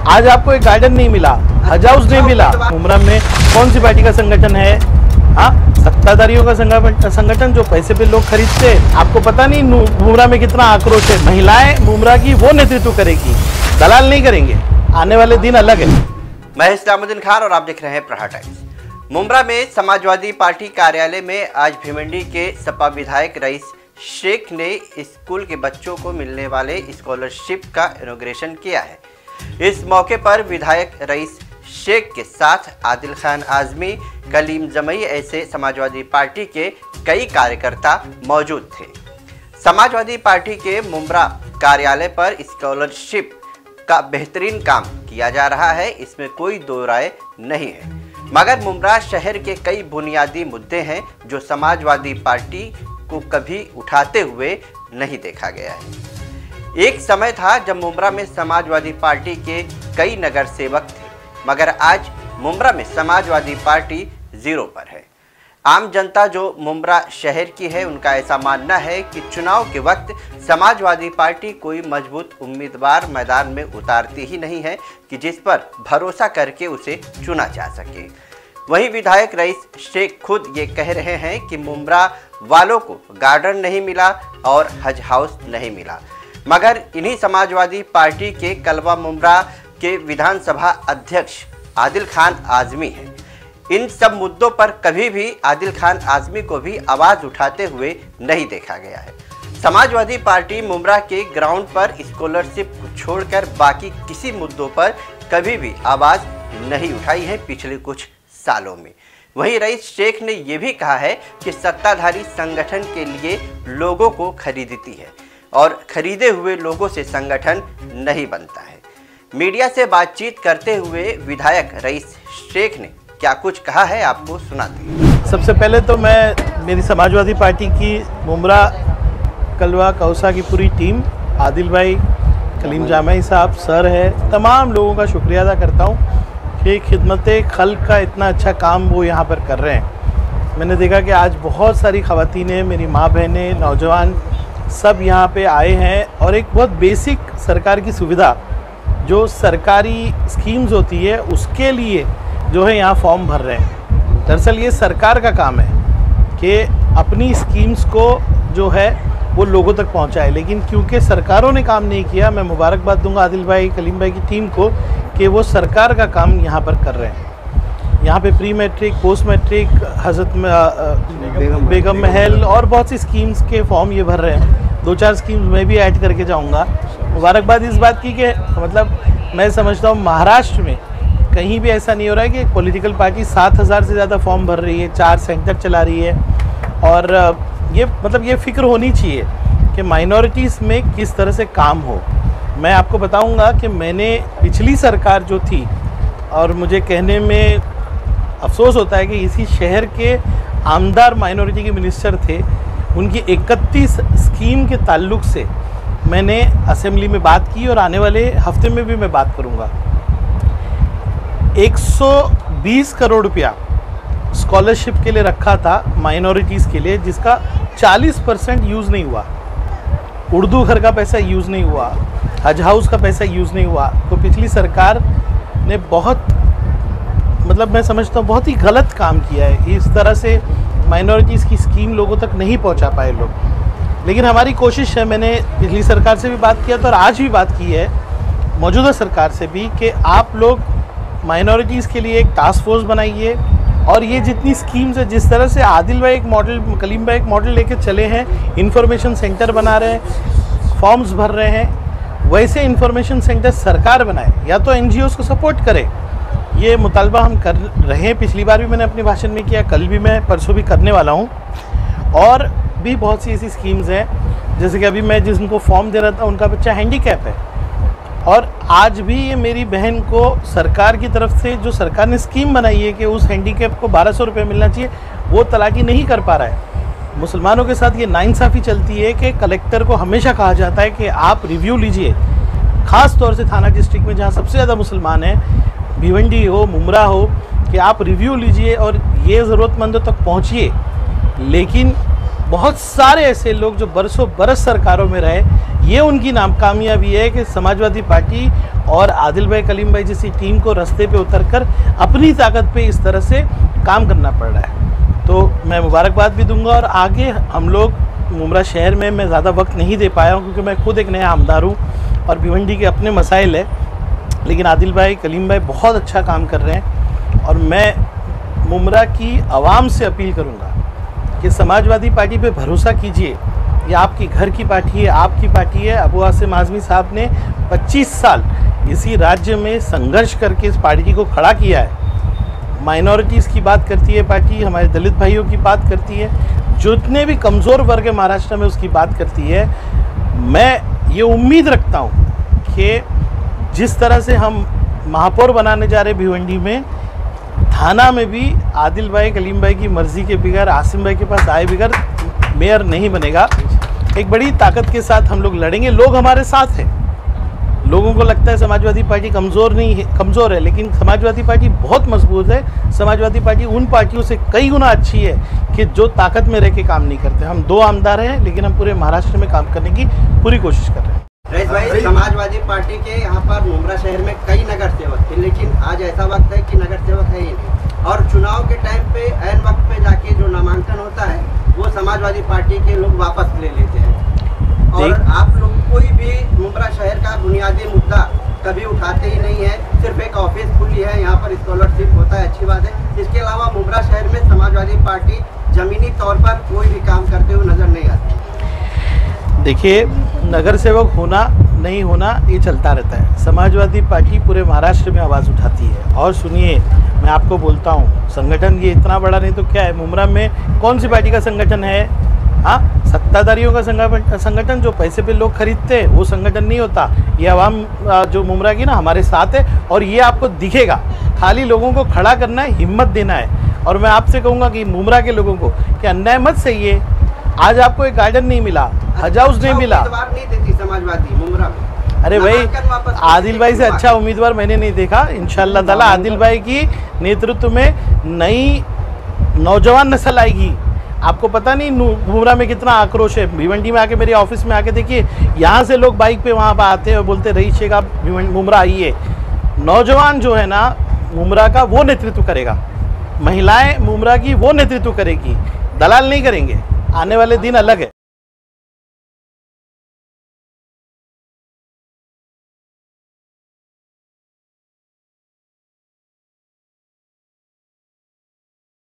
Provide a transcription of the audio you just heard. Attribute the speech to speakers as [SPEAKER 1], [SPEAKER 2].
[SPEAKER 1] आज आपको एक गार्डन नहीं मिला, हज हाउस नहीं मिला। मुमरा में कौन सी पार्टी का संगठन है? हाँ, सत्ताधारियों का संगठन जो पैसे पे लोग खरीदते। आपको पता नहीं मुमरा में कितना आक्रोश है। महिलाएं मुमरा की वो नेतृत्व करेगी, दलाल नहीं करेंगे। आने वाले दिन अलग है।
[SPEAKER 2] मैं इस्लामुद्दीन खान और आप देख रहे हैं प्रहार टाइम्स। मुमरा में समाजवादी पार्टी कार्यालय में आज भिवंडी के सपा विधायक रईस शेख ने स्कूल के बच्चों को मिलने वाले स्कॉलरशिप का इनॉग्रेशन किया है। इस मौके पर विधायक रईस शेख के साथ आदिल खान आजमी, कलीम जमई ऐसे समाजवादी पार्टी के कई कार्यकर्ता मौजूद थे। समाजवादी पार्टी के मुमरा कार्यालय पर स्कॉलरशिप का बेहतरीन काम किया जा रहा है, इसमें कोई दो राय नहीं है। मगर मुमरा शहर के कई बुनियादी मुद्दे हैं जो समाजवादी पार्टी को कभी उठाते हुए नहीं देखा गया है। एक समय था जब मुमरा में समाजवादी पार्टी के कई नगर सेवक थे, मगर आज मुमरा में समाजवादी पार्टी जीरो पर है। आम जनता जो मुमरा शहर की है, उनका ऐसा मानना है कि चुनाव के वक्त समाजवादी पार्टी कोई मजबूत उम्मीदवार मैदान में उतारती ही नहीं है कि जिस पर भरोसा करके उसे चुना जा सके। वहीं विधायक रईस शेख खुद ये कह रहे हैं कि मुमरा वालों को गार्डन नहीं मिला और हज हाउस नहीं मिला, मगर इन्हीं समाजवादी पार्टी के कलवा मुमरा के विधानसभा अध्यक्ष आदिल खान आजमी हैं। इन सब मुद्दों पर कभी भी आदिल खान आजमी को भी आवाज़ उठाते हुए नहीं देखा गया है। समाजवादी पार्टी मुमरा के ग्राउंड पर स्कॉलरशिप को छोड़कर बाकी किसी मुद्दों पर कभी भी आवाज़ नहीं उठाई है पिछले कुछ सालों में। वहीं रईस शेख ने यह भी कहा है कि सत्ताधारी संगठन के लिए लोगों को खरीदती है और खरीदे हुए लोगों से संगठन नहीं बनता है। मीडिया से बातचीत करते हुए विधायक रईस शेख ने क्या कुछ कहा है, आपको सुनाते हैं।
[SPEAKER 1] सबसे पहले तो मैं मेरी समाजवादी पार्टी की मुमरा कलवा कौसा की पूरी टीम, आदिल भाई, कलीम जामई साहब, सर है, तमाम लोगों का शुक्रिया अदा करता हूँ कि खिदमत खल्क का इतना अच्छा काम वो यहाँ पर कर रहे हैं। मैंने देखा कि आज बहुत सारी ख़वातीनें, मेरी माँ बहनें, नौजवान सब यहाँ पे आए हैं और एक बहुत बेसिक सरकार की सुविधा जो सरकारी स्कीम्स होती है उसके लिए जो है यहाँ फॉर्म भर रहे हैं। दरअसल ये सरकार का काम है कि अपनी स्कीम्स को जो है वो लोगों तक पहुँचाए, लेकिन क्योंकि सरकारों ने काम नहीं किया, मैं मुबारकबाद दूंगा आदिल भाई, कलीम भाई की टीम को कि वो सरकार का काम यहाँ पर कर रहे हैं। यहाँ पे प्री मैट्रिक, पोस्ट मैट्रिक, हज़रत बेगम महल और बहुत सी स्कीम्स के फॉर्म ये भर रहे हैं। 2-4 स्कीम्स मैं भी ऐड करके जाऊँगा। मुबारकबाद इस बात की कि मतलब मैं समझता हूँ महाराष्ट्र में कहीं भी ऐसा नहीं हो रहा है कि पॉलिटिकल पार्टी 7,000 से ज़्यादा फॉर्म भर रही है, 4 सेंटर चला रही है। और ये मतलब ये फ़िक्र होनी चाहिए कि माइनॉरिटीज़ में किस तरह से काम हो। मैं आपको बताऊंगा कि मैंने पिछली सरकार जो थी, और मुझे कहने में अफसोस होता है कि इसी शहर के आमदार माइनॉरिटी के मिनिस्टर थे, उनकी 31 स्कीम के ताल्लुक़ से मैंने असेंबली में बात की और आने वाले हफ्ते में भी मैं बात करूंगा। 120 करोड़ रुपया स्कॉलरशिप के लिए रखा था माइनॉरिटीज़ के लिए, जिसका 40% यूज़ नहीं हुआ। उर्दू घर का पैसा यूज़ नहीं हुआ, हज हाउस का पैसा यूज़ नहीं हुआ। तो पिछली सरकार ने बहुत मतलब मैं समझता हूँ बहुत ही गलत काम किया है। इस तरह से माइनॉरिटीज़ की स्कीम लोगों तक नहीं पहुँचा पाए लोग। लेकिन हमारी कोशिश है, मैंने पिछली सरकार से भी बात किया था और आज भी बात की है मौजूदा सरकार से भी, कि आप लोग माइनॉरिटीज़ के लिए एक टास्क फोर्स बनाइए और ये जितनी स्कीम्स है, जिस तरह से आदिल भाई एक मॉडल, कलीम भाई एक मॉडल लेके चले हैं, इंफॉर्मेशन सेंटर बना रहे हैं, फॉर्म्स भर रहे हैं, वैसे इंफॉर्मेशन सेंटर सरकार बनाए या तो NGOs को सपोर्ट करे। ये मुतालबा हम कर रहे हैं। पिछली बार भी मैंने अपने भाषण में किया, कल भी मैं परसों भी करने वाला हूँ। और भी बहुत सी ऐसी स्कीम्स हैं, जैसे कि अभी मैं जिनको फॉर्म दे रहा था उनका बच्चा हैंडीकैप है और आज भी ये मेरी बहन को सरकार की तरफ से जो सरकार ने स्कीम बनाई है कि उस हैंडीकैप को 1200 रुपये मिलना चाहिए, वो तलाकी नहीं कर पा रहा है। मुसलमानों के साथ ये नाइंसाफ़ी चलती है कि कलेक्टर को हमेशा कहा जाता है कि आप रिव्यू लीजिए, ख़ास तौर से थाना डिस्ट्रिक्ट में जहाँ सबसे ज़्यादा मुसलमान हैं, भिवंडी हो, मुमरा हो, कि आप रिव्यू लीजिए और ये ज़रूरतमंदों तक पहुँचिए। लेकिन बहुत सारे ऐसे लोग जो बरसों बरस सरकारों में रहे, ये उनकी कामयाबी है कि समाजवादी पार्टी और आदिल भाई कलीम भाई जैसी टीम को रास्ते पे उतरकर अपनी ताकत पे इस तरह से काम करना पड़ रहा है। तो मैं मुबारकबाद भी दूंगा। और आगे हम लोग मुमरा शहर में मैं ज़्यादा वक्त नहीं दे पाया हूँ क्योंकि मैं खुद एक नया आमदार हूँ और भिवंडी के अपने मसाइल है, लेकिन आदिल भाई कलीम भाई बहुत अच्छा काम कर रहे हैं। और मैं मुमरा की आवाम से अपील करूँगा कि समाजवादी पार्टी पे भरोसा कीजिए। ये आपकी घर की पार्टी है, आपकी पार्टी है। अबू आसिम आज़मी साहब ने 25 साल इसी राज्य में संघर्ष करके इस पार्टी को खड़ा किया है। माइनॉरिटीज़ की बात करती है पार्टी, हमारे दलित भाइयों की बात करती है, जितने भी कमज़ोर वर्ग है महाराष्ट्र में उसकी बात करती है। मैं ये उम्मीद रखता हूँ कि जिस तरह से हम महापौर बनाने जा रहे भिवंडी में, थाना में भी आदिल भाई कलीम भाई की मर्ज़ी के बगैर, आसिम भाई के पास आए बगैर मेयर नहीं बनेगा। एक बड़ी ताकत के साथ हम लोग लड़ेंगे। लोग हमारे साथ हैं। लोगों को लगता है समाजवादी पार्टी कमज़ोर नहीं है, कमज़ोर है, लेकिन समाजवादी पार्टी बहुत मजबूत है। समाजवादी पार्टी उन पार्टियों से कई गुना अच्छी है कि जो ताकत में रह के काम नहीं करते। हम 2 आमदार हैं, लेकिन हम पूरे महाराष्ट्र में काम करने की पूरी कोशिश कर रहे हैं।
[SPEAKER 2] रईस भाई, समाजवादी पार्टी के यहाँ पर मुमरा शहर में कई नगर सेवक थे, लेकिन आज ऐसा वक्त है कि नगर सेवक है ही नहीं। और चुनाव के टाइम पे ऐन वक्त पे जाके जो नामांकन होता है वो समाजवादी पार्टी के लोग वापस ले लेते हैं। और आप लोग कोई भी मुमरा शहर का बुनियादी मुद्दा कभी उठाते ही नहीं है। सिर्फ एक ऑफिस खुली है, यहाँ पर स्कॉलरशिप होता है, अच्छी बात है। इसके अलावा मुमरा शहर में समाजवादी पार्टी जमीनी तौर पर कोई भी काम करते हुए नजर नहीं आती।
[SPEAKER 1] देखिए, नगर सेवक होना नहीं होना ये चलता रहता है। समाजवादी पार्टी पूरे महाराष्ट्र में आवाज़ उठाती है। और सुनिए, मैं आपको बोलता हूँ, संगठन ये इतना बड़ा नहीं तो क्या है। मुमरा में कौन सी पार्टी का संगठन है? हाँ, सत्ताधारियों का संगठन, जो पैसे पे लोग खरीदते हैं, वो संगठन नहीं होता। ये आवाम जो मुमरा की ना हमारे साथ है, और ये आपको दिखेगा। खाली लोगों को खड़ा करना है, हिम्मत देना है। और मैं आपसे कहूँगा कि मुमरा के लोगों को कि अन्याय मत सहिए। आज आपको एक गार्डन नहीं मिला, हज हाउस नहीं मिला।
[SPEAKER 2] नहीं देती समाजवादी मुमरा में।
[SPEAKER 1] अरे भाई, आदिल भाई से अच्छा उम्मीदवार मैंने नहीं देखा। इंशाल्लाह ताला आदिल भाई की नेतृत्व में नई नौजवान नस्ल आएगी। आपको पता नहीं मुमरा में कितना आक्रोश है। भिवंडी में आके, मेरे ऑफिस में आके देखिए, यहाँ से लोग बाइक पे वहाँ पर आते हैं और बोलते रईस शेख आप मुमरा आइए। नौजवान जो है ना मुमरा का, वो नेतृत्व करेगा। महिलाएं मुमरा की वो नेतृत्व करेगी, दलाल नहीं करेंगे। आने वाले दिन अलग है।